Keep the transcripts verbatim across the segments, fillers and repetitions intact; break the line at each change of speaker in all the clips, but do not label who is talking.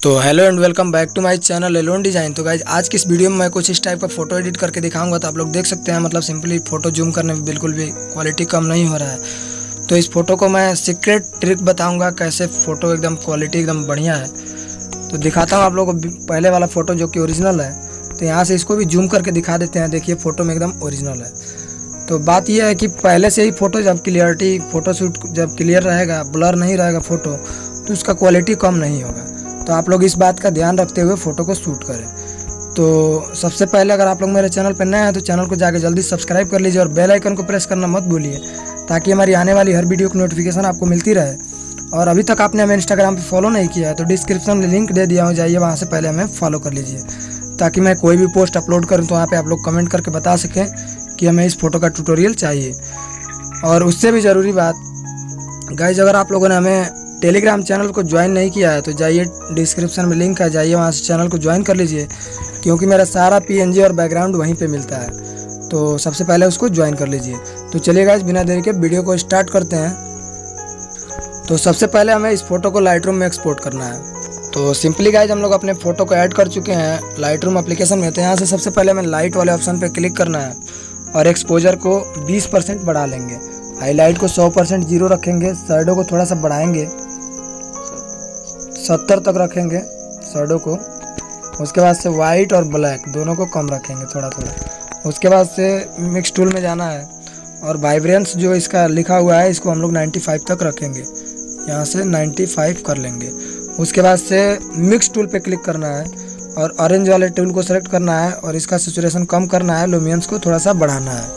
तो hello and welcome back to my channel alone design. तो guys आज की इस वीडियो में मैं कुछ इस टाइप का फ़ोटो एडिट करके दिखाऊंगा। तो आप लोग देख सकते हैं, मतलब सिंपली फ़ोटो जूम करने में बिल्कुल भी क्वालिटी कम नहीं हो रहा है। तो इस फ़ोटो को मैं सीक्रेट ट्रिक बताऊंगा कैसे फ़ोटो एकदम क्वालिटी एकदम बढ़िया है। तो दिखाता हूँ आप लोगों को पहले वाला फ़ोटो जो कि ओरिजिनल है। तो यहाँ से इसको भी जूम करके दिखा देते हैं। देखिए फ़ोटो में एकदम ओरिजिनल है। तो बात यह है कि पहले से ही फ़ोटो जब क्लियरिटी फ़ोटो शूट जब क्लियर रहेगा, ब्लर नहीं रहेगा फ़ोटो, तो उसका क्वालिटी कम नहीं होगा। तो आप लोग इस बात का ध्यान रखते हुए फ़ोटो को शूट करें। तो सबसे पहले अगर आप लोग मेरे चैनल पर नए हैं तो चैनल को जाकर जल्दी सब्सक्राइब कर लीजिए और बेल आइकन को प्रेस करना मत भूलिए, ताकि हमारी आने वाली हर वीडियो की नोटिफिकेशन आपको मिलती रहे। और अभी तक आपने हमें इंस्टाग्राम पे फॉलो नहीं किया है तो डिस्क्रिप्शन में लिंक दे दिया हूँ, जाइए वहाँ से पहले हमें फॉलो कर लीजिए, ताकि मैं कोई भी पोस्ट अपलोड करूँ तो वहाँ पे आप लोग कमेंट करके बता सकें कि हमें इस फोटो का ट्यूटोरियल चाहिए। और उससे भी ज़रूरी बात गाइज, अगर आप लोगों ने हमें टेलीग्राम चैनल को ज्वाइन नहीं किया है तो जाइए, डिस्क्रिप्शन में लिंक है, जाइए वहाँ से चैनल को ज्वाइन कर लीजिए, क्योंकि मेरा सारा पीएनजी और बैकग्राउंड वहीं पे मिलता है। तो सबसे पहले उसको ज्वाइन कर लीजिए। तो चलिए गाइज बिना देरी के वीडियो को स्टार्ट करते हैं। तो सबसे पहले हमें इस फोटो को लाइटरूम में एक्सपोर्ट करना है। तो सिंपली गाइज हम लोग अपने फ़ोटो को ऐड कर चुके हैं लाइटरूम एप्लीकेशन में। तो यहाँ से सबसे पहले हमें लाइट वाले ऑप्शन पर क्लिक करना है और एक्सपोजर को बीस परसेंट बढ़ा लेंगे। हाईलाइट को सौ परसेंट जीरो रखेंगे। शैडो को थोड़ा सा बढ़ाएंगे, सत्तर तक रखेंगे शैडो को। उसके बाद से वाइट और ब्लैक दोनों को कम रखेंगे थोड़ा थोड़ा। उसके बाद से मिक्स टूल में जाना है और वाइब्रेंस जो इसका लिखा हुआ है इसको हम लोग पचानवे तक रखेंगे। यहाँ से पचानवे कर लेंगे। उसके बाद से मिक्स टूल पे क्लिक करना है और ऑरेंज वाले टूल को सेलेक्ट करना है और इसका सैचुरेशन कम करना है, लुमिनेंस को थोड़ा सा बढ़ाना है।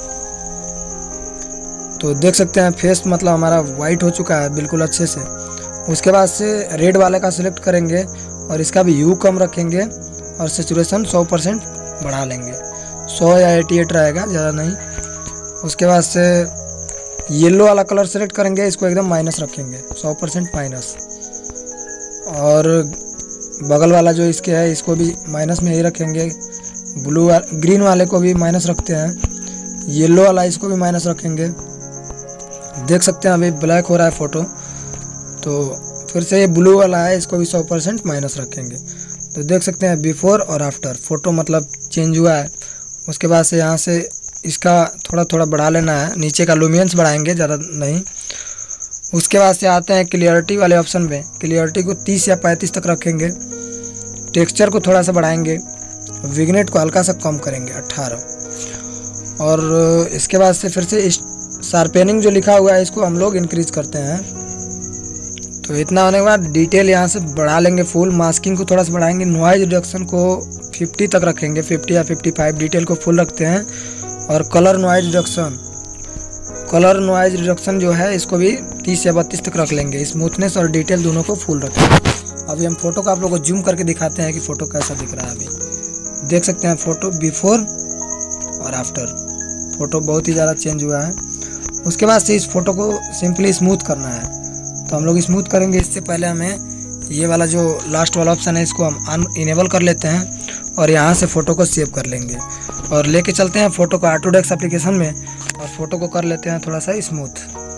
तो देख सकते हैं फेस मतलब हमारा वाइट हो चुका है बिल्कुल अच्छे से। उसके बाद से रेड वाले का सिलेक्ट करेंगे और इसका भी ह्यू कम रखेंगे और सैचुरेशन सौ परसेंट बढ़ा लेंगे। सौ या अठासी रहेगा, ज़्यादा नहीं। उसके बाद से येलो वाला कलर सेलेक्ट करेंगे, इसको एकदम माइनस रखेंगे, सौ परसेंट माइनस। और बगल वाला जो इसके है इसको भी माइनस में ही रखेंगे। ब्लू वा, ग्रीन वाले को भी माइनस रखते हैं। येलो वाला इसको भी माइनस रखेंगे। देख सकते हैं अभी ब्लैक हो रहा है फ़ोटो। तो फिर से ये ब्लू वाला है, इसको भी सौ परसेंट माइनस रखेंगे। तो देख सकते हैं बिफोर और आफ्टर फ़ोटो मतलब चेंज हुआ है। उसके बाद से यहाँ से इसका थोड़ा थोड़ा बढ़ा लेना है, नीचे का लुमिनेंस बढ़ाएंगे, ज़्यादा नहीं। उसके बाद से आते हैं क्लियरिटी वाले ऑप्शन पे। क्लियरिटी को तीस या पैंतीस तक रखेंगे। टेक्सचर को थोड़ा सा बढ़ाएंगे। विग्नेट को हल्का सा कम करेंगे, अट्ठारह। और इसके बाद से फिर से शार्पनिंग जो लिखा हुआ है इसको हम लोग इंक्रीज करते हैं। तो इतना होने के बाद डिटेल यहाँ से बढ़ा लेंगे फुल। मास्किंग को थोड़ा सा बढ़ाएंगे। नॉइज रिडक्शन को पचास तक रखेंगे, पचास या पचपन। डिटेल को फुल रखते हैं। और colour noise reduction colour noise reduction जो है इसको भी तीस या बत्तीस तक रख लेंगे। स्मूथनेस और डिटेल दोनों को फुल रखेंगे। अभी हम फोटो को आप लोगों को जूम करके दिखाते हैं कि फ़ोटो कैसा दिख रहा है। अभी देख सकते हैं फ़ोटो बिफोर और आफ्टर, फ़ोटो बहुत ही ज़्यादा चेंज हुआ है। उसके बाद से इस फ़ोटो को सिंपली स्मूथ करना है। तो हम लोग स्मूथ करेंगे। इससे पहले हमें ये वाला जो लास्ट वाला ऑप्शन है इसको हम अन इनेबल कर लेते हैं और यहाँ से फ़ोटो को सेव कर लेंगे और लेके चलते हैं फ़ोटो को ऑटोडेस्क एप्लीकेशन में और फ़ोटो को कर लेते हैं थोड़ा सा स्मूथ।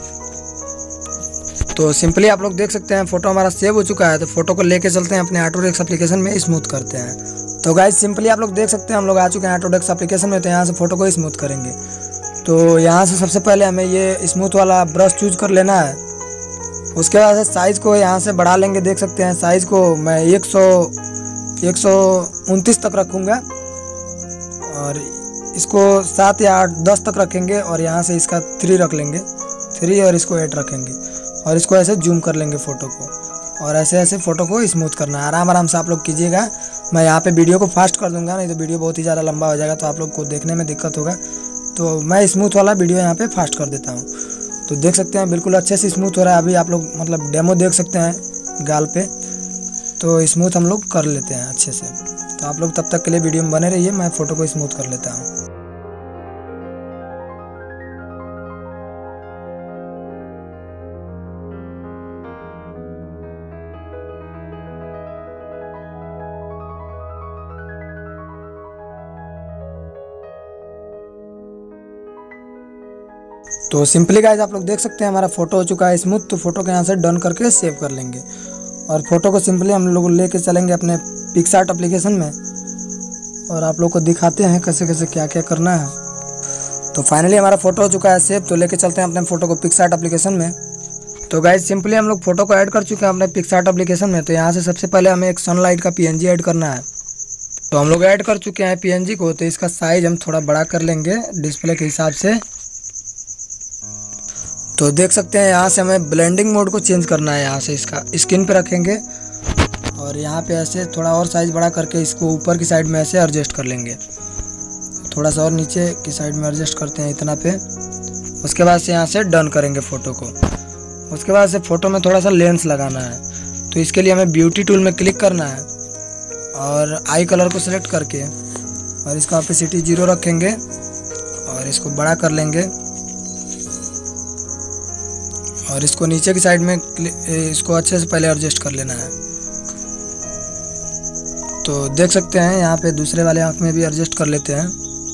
तो सिंपली आप लोग देख सकते हैं फ़ोटो हमारा सेव हो चुका है। तो फ़ोटो को लेके चलते हैं अपने ऑटोडेस्क एप्लीकेशन में, स्मूथ करते हैं। तो गाइस सिंपली आप लोग देख सकते हैं हम लोग आ चुके हैं ऑटोडेस्क एप्लीकेशन में। तो यहाँ से फ़ोटो को स्मूथ करेंगे। तो यहाँ से सबसे पहले हमें ये स्मूथ वाला ब्रश चूज कर लेना है। उसके बाद साइज़ को यहाँ से बढ़ा लेंगे। देख सकते हैं साइज़ को मैं एक सौ एक सौ उनतीस तक रखूँगा और इसको सात या आठ दस तक रखेंगे। और यहाँ से इसका थ्री रख लेंगे, थ्री और इसको एट रखेंगे और इसको ऐसे जूम कर लेंगे फ़ोटो को। और ऐसे ऐसे फ़ोटो को स्मूथ करना है। आराम आराम से आप लोग कीजिएगा। मैं यहाँ पे वीडियो को फास्ट कर दूँगा, नहीं तो वीडियो बहुत ही ज़्यादा लंबा हो जाएगा तो आप लोग को देखने में दिक्कत होगा। तो मैं स्मूथ वाला वीडियो यहाँ पे फास्ट कर देता हूँ। तो देख सकते हैं बिल्कुल अच्छे से स्मूथ हो रहा है। अभी आप लोग मतलब डेमो देख सकते हैं गाल पे। तो स्मूथ हम लोग कर लेते हैं अच्छे से। तो आप लोग तब तक के लिए वीडियो में बने रहिए, मैं फ़ोटो को स्मूथ कर लेता हूँ। तो सिंपली गाइज आप लोग देख सकते हैं हमारा फ़ोटो हो चुका है स्मूथ। तो फोटो को यहाँ से डन करके सेव कर लेंगे। और फोटो को सिंपली हम लोग लेके चलेंगे अपने पिक्सआर्ट एप्लीकेशन में और आप लोग को दिखाते हैं कैसे कैसे क्या क्या करना है। तो फाइनली हमारा फोटो हो चुका है सेव, तो लेके चलते हैं अपने फोटो को पिक्सआर्ट एप्लीकेशन में। तो गाइस सिंपली हम लोग फोटो को ऐड कर चुके हैं अपने पिक्सआर्ट एप्लीकेशन में। तो यहाँ से सबसे पहले हमें एक सनलाइट का पीएनजी ऐड करना है। तो हम लोग ऐड कर चुके हैं पीएनजी को। तो इसका साइज हम थोड़ा बड़ा कर लेंगे डिस्प्ले के हिसाब से। तो देख सकते हैं यहाँ से हमें ब्लेंडिंग मोड को चेंज करना है। यहाँ से इसका स्क्रीन पे रखेंगे और यहाँ पे ऐसे थोड़ा और साइज बड़ा करके इसको ऊपर की साइड में ऐसे एडजस्ट कर लेंगे। थोड़ा सा और नीचे की साइड में एडजस्ट करते हैं इतना पे। उसके बाद से यहाँ से डन करेंगे फ़ोटो को। उसके बाद से फ़ोटो में थोड़ा सा लेंस लगाना है। तो इसके लिए हमें ब्यूटी टूल में क्लिक करना है और आई कलर को सिलेक्ट करके और इसका ऑपेसिटी जीरो रखेंगे और इसको बड़ा कर लेंगे और इसको नीचे की साइड में इसको अच्छे से पहले एडजस्ट कर लेना है। तो देख सकते हैं यहाँ पे दूसरे वाले आँख में भी एडजस्ट कर लेते हैं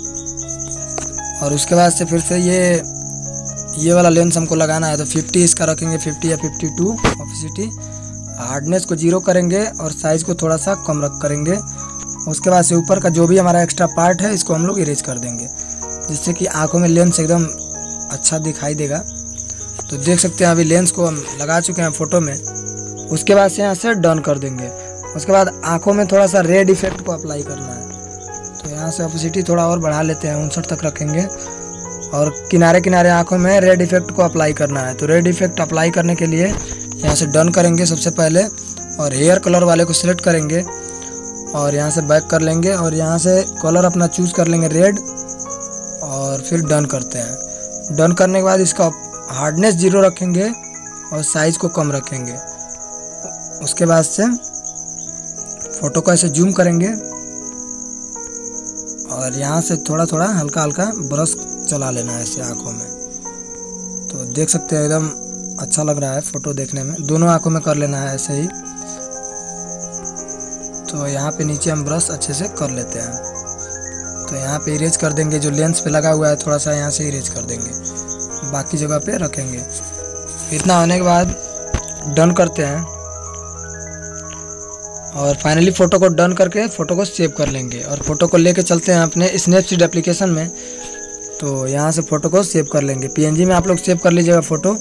और उसके बाद से फिर से ये ये वाला लेंस हमको लगाना है। तो फिफ्टी इसका रखेंगे, फिफ्टी या फिफ्टी टू ऑपेसिटी। हार्डनेस को जीरो करेंगे और साइज़ को थोड़ा सा कम रख करेंगे। उसके बाद से ऊपर का जो भी हमारा एक्स्ट्रा पार्ट है इसको हम लोग इरेज कर देंगे, जिससे कि आँखों में लेंस एकदम अच्छा दिखाई देगा। तो देख सकते हैं अभी लेंस को हम लगा चुके हैं फ़ोटो में। उसके बाद से यहाँ से डन कर देंगे। उसके बाद आँखों में थोड़ा सा रेड इफेक्ट को अप्लाई करना है। तो यहाँ से ऑपेसिटी थोड़ा और बढ़ा लेते हैं, उनसठ तक रखेंगे और किनारे किनारे आँखों में रेड इफेक्ट को अप्लाई करना है। तो रेड इफेक्ट अप्लाई करने के लिए यहाँ से डन करेंगे सबसे पहले और हेयर कलर वाले को सिलेक्ट करेंगे और यहाँ से बैक कर लेंगे और यहाँ से कलर अपना चूज़ कर लेंगे रेड और फिर डन करते हैं। डन करने के बाद इसका हार्डनेस जीरो रखेंगे और साइज़ को कम रखेंगे। उसके बाद से फ़ोटो को ऐसे जूम करेंगे और यहाँ से थोड़ा थोड़ा हल्का हल्का ब्रश चला लेना है ऐसे आँखों में। तो देख सकते हैं एकदम अच्छा लग रहा है फ़ोटो देखने में। दोनों आँखों में कर लेना है ऐसे ही। तो यहाँ पे नीचे हम ब्रश अच्छे से कर लेते हैं। तो यहाँ पे इरेज कर देंगे, जो लेंस पे लगा हुआ है थोड़ा सा यहाँ से इरेज कर देंगे, बाकी जगह पे रखेंगे। इतना होने के बाद डन करते हैं और फाइनली फ़ोटो को डन करके फ़ोटो को सेव कर लेंगे और फ़ोटो को लेके चलते हैं अपने स्नैपसीड एप्लीकेशन में। तो यहाँ से फ़ोटो को सेव कर लेंगे। पीएनजी में आप लोग सेव कर लीजिएगा फ़ोटो।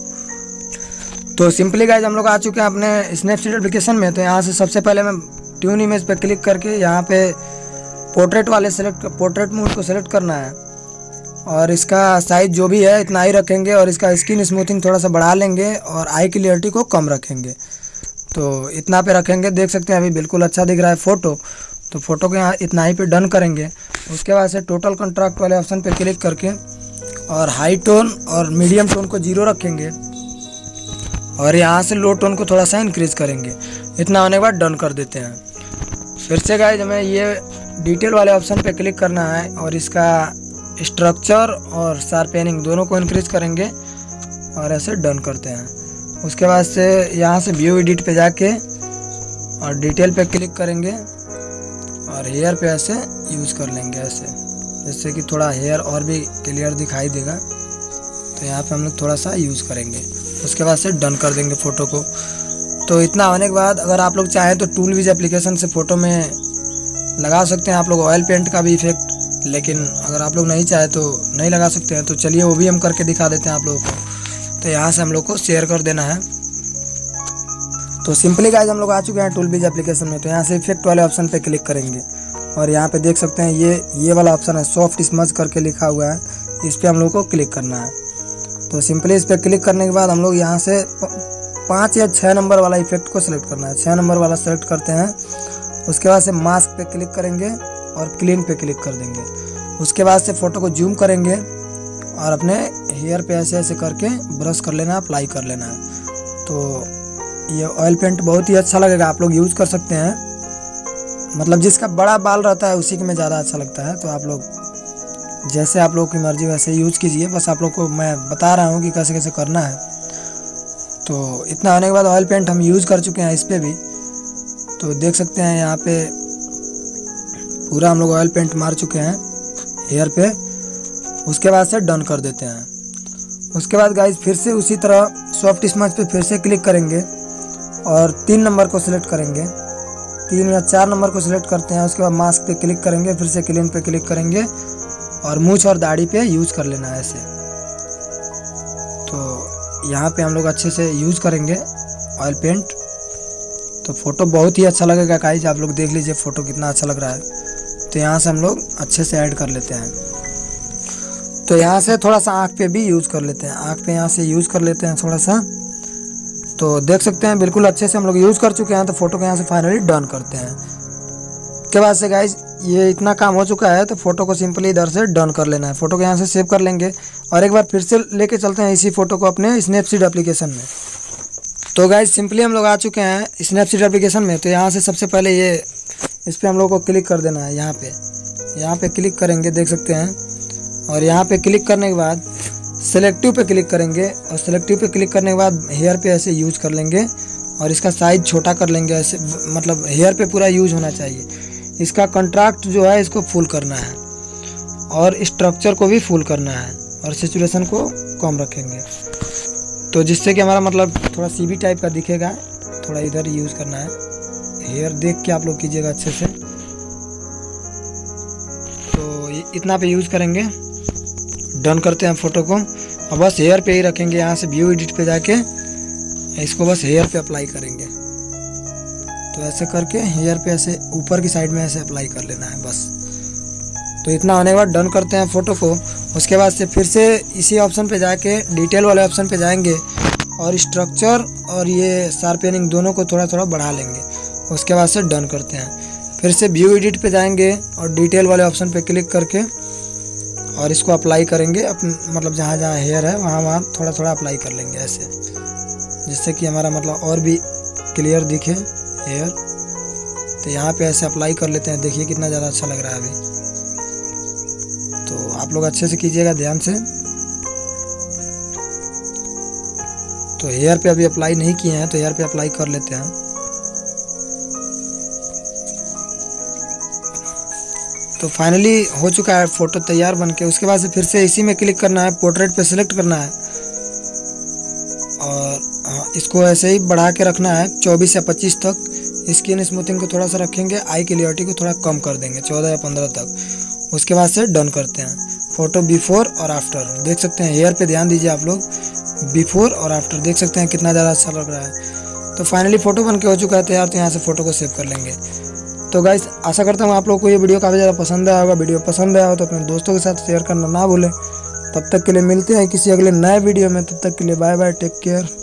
तो सिंपली गाइज हम लोग आ चुके हैं अपने स्नैपसीड एप्लीकेशन में। तो यहाँ से सबसे पहले मैं ट्यून इमेज पे क्लिक करके यहाँ पे पोर्ट्रेट वाले सेलेक्ट पोर्ट्रेट मोड को सेलेक्ट करना है और इसका साइज़ जो भी है इतना ही रखेंगे और इसका स्किन स्मूथिंग थोड़ा सा बढ़ा लेंगे और आई क्लियरिटी को कम रखेंगे। तो इतना पे रखेंगे। देख सकते हैं अभी बिल्कुल अच्छा दिख रहा है फ़ोटो। तो फ़ोटो को यहाँ इतना ही पे डन करेंगे। उसके बाद से टोटल कंट्रास्ट वाले ऑप्शन पे क्लिक करके और हाई टोन और मीडियम टोन को जीरो रखेंगे और यहाँ से लो टोन को थोड़ा सा इंक्रीज करेंगे। इतना होने के बाद डन कर देते हैं। फिर से गाइज हमें ये डिटेल वाले ऑप्शन पे क्लिक करना है और इसका स्ट्रक्चर और शार्पनिंग दोनों को इंक्रीज करेंगे और ऐसे डन करते हैं। उसके बाद से यहाँ से व्यू एडिट पे जाके और डिटेल पे क्लिक करेंगे और हेयर पे ऐसे यूज़ कर लेंगे ऐसे, जिससे कि थोड़ा हेयर और भी क्लियर दिखाई देगा। तो यहाँ पे हम लोग थोड़ा सा यूज़ करेंगे। उसके बाद से डन कर देंगे फ़ोटो को। तो इतना होने के बाद अगर आप लोग चाहें तो टूल विज एप्लीकेशन से फ़ोटो में लगा सकते हैं आप लोग ऑयल पेंट का भी इफेक्ट, लेकिन अगर आप लोग नहीं चाहे तो नहीं लगा सकते हैं। तो चलिए वो भी हम करके दिखा देते हैं आप लोगों को। तो यहाँ से हम लोग को शेयर कर देना है। तो सिंपली गाइज हम लोग आ चुके हैं टूल विज एप्लीकेशन में। तो यहाँ से इफेक्ट वाले ऑप्शन पे क्लिक करेंगे और यहाँ पे देख सकते हैं ये ये वाला ऑप्शन है सॉफ्ट स्मज करके लिखा हुआ है, इस पर हम लोग को क्लिक करना है। तो सिंपली इस पर क्लिक करने के बाद हम लोग यहाँ से पाँच या छः नंबर वाला इफेक्ट को सिलेक्ट करना है। छः नंबर वाला सेलेक्ट करते हैं। उसके बाद से मास्क पे क्लिक करेंगे और क्लीन पे क्लिक कर देंगे। उसके बाद से फ़ोटो को जूम करेंगे और अपने हेयर पे ऐसे ऐसे करके ब्रश कर लेना है, अप्लाई कर लेना है। तो ये ऑयल पेंट बहुत ही अच्छा लगेगा, आप लोग यूज़ कर सकते हैं। मतलब जिसका बड़ा बाल रहता है उसी के में ज़्यादा अच्छा लगता है। तो आप लोग जैसे आप लोग की मर्ज़ी वैसे यूज़ कीजिए, बस आप लोग को मैं बता रहा हूँ कि कैसे कैसे करना है। तो इतना होने के बाद ऑयल पेंट हम यूज़ कर चुके हैं इस पर भी। तो देख सकते हैं यहाँ पे पूरा हम लोग ऑयल पेंट मार चुके हैं हेयर पे। उसके बाद से डन कर देते हैं। उसके बाद गाइज फिर से उसी तरह सॉफ्ट स्मज पे फिर से क्लिक करेंगे और तीन नंबर को सिलेक्ट करेंगे, तीन या चार नंबर को सिलेक्ट करते हैं। उसके बाद मास्क पे क्लिक करेंगे, फिर से क्लीन पे क्लिक करेंगे और मूंछ और दाढ़ी पे यूज़ कर लेना है ऐसे। तो यहाँ पे हम लोग अच्छे से यूज़ करेंगे ऑयल पेंट। तो फ़ोटो बहुत ही अच्छा लगेगा गाइस, आप लोग देख लीजिए फ़ोटो कितना अच्छा लग रहा है। तो यहाँ से हम लोग अच्छे से ऐड कर लेते हैं। तो यहाँ से थोड़ा सा आँख पे भी यूज़ कर लेते हैं, आँख पे यहाँ से यूज़ कर लेते हैं थोड़ा सा। तो देख सकते हैं बिल्कुल अच्छे से हम लोग यूज़ कर चुके हैं। तो फ़ोटो को यहाँ से फाइनली डन करते हैं। के बाद से गाइज ये इतना काम हो चुका है, तो फ़ोटो को सिंपली इधर से डन कर लेना है। फ़ोटो को यहाँ से सेव कर लेंगे और एक बार फिर से लेके चलते हैं इसी फ़ोटो को अपने स्नैपसीड एप्लीकेशन में। तो गाइज सिंपली हम लोग आ चुके हैं स्नैपसीड एप्लीकेशन में। तो यहाँ से सबसे पहले ये इस पर हम लोग को क्लिक कर देना है। यहाँ पे यहाँ पे क्लिक करेंगे, देख सकते हैं। और यहाँ पे क्लिक करने के बाद सेलेक्टिव पे क्लिक करेंगे और सेलेक्टिव पे क्लिक करने के बाद हेयर पे ऐसे यूज़ कर लेंगे और इसका साइज़ छोटा कर लेंगे ऐसे, मतलब हेयर पे पूरा यूज़ होना चाहिए। इसका कंट्रास्ट जो है इसको फुल करना है और स्ट्रक्चर को भी फुल करना है और सैचुरेशन को कम रखेंगे, तो जिससे कि हमारा मतलब थोड़ा सीबी टाइप का दिखेगा। थोड़ा इधर यूज़ करना है, हेयर देख के आप लोग कीजिएगा अच्छे से। तो इतना पे यूज़ करेंगे, डन करते हैं फ़ोटो को और बस हेयर पे ही रखेंगे। यहाँ से व्यू एडिट पे जाके इसको बस हेयर पे अप्लाई करेंगे। तो ऐसे करके हेयर पे ऐसे ऊपर की साइड में ऐसे अप्लाई कर लेना है बस। तो इतना होने के बाद डन करते हैं फ़ोटो को। उसके बाद से फिर से इसी ऑप्शन पे जाके डिटेल वाले ऑप्शन पे जाएंगे और स्ट्रक्चर और ये शार्पनिंग दोनों को थोड़ा थोड़ा बढ़ा लेंगे। उसके बाद से डन करते हैं। फिर से व्यू एडिट पे जाएंगे और डिटेल वाले ऑप्शन पे क्लिक करके और इसको अप्लाई करेंगे। अपन मतलब जहाँ जहाँ हेयर है वहाँ वहाँ थोड़ा थोड़ा अप्लाई कर लेंगे ऐसे, जिससे कि हमारा मतलब और भी क्लियर दिखे हेयर। तो यहाँ पे ऐसे अप्लाई कर लेते हैं, देखिए कितना ज़्यादा अच्छा लग रहा है अभी। तो आप लोग अच्छे से कीजिएगा ध्यान से। तो हेयर पे अभी अप्लाई नहीं किए हैं, तो हेयर पे अप्लाई कर लेते हैं। तो फाइनली हो चुका है फ़ोटो तैयार बन के। उसके बाद से फिर से इसी में क्लिक करना है, पोर्ट्रेट पे सिलेक्ट करना है और इसको ऐसे ही बढ़ा के रखना है चौबीस या पच्चीस तक। स्किन स्मूथिंग को थोड़ा सा रखेंगे, आई क्लियरिटी को थोड़ा कम कर देंगे चौदह या पंद्रह तक। उसके बाद से डन करते हैं। फ़ोटो बिफोर और आफ्टर देख सकते हैं, हेयर पे ध्यान दीजिए आप लोग, बिफोर और आफ्टर देख सकते हैं कितना ज़्यादा अच्छा लग रहा है। तो फाइनली फ़ोटो बन के हो चुका है तैयार। तो यहाँ से फ़ोटो को सेव कर लेंगे। तो गाइस आशा करता हूँ आप लोगों को ये वीडियो काफ़ी ज़्यादा पसंद आया होगा। वीडियो पसंद आया हो तो अपने दोस्तों के साथ शेयर करना ना भूलें। तब तक के लिए मिलते हैं किसी अगले नए वीडियो में। तब तक के लिए बाय बाय, टेक केयर।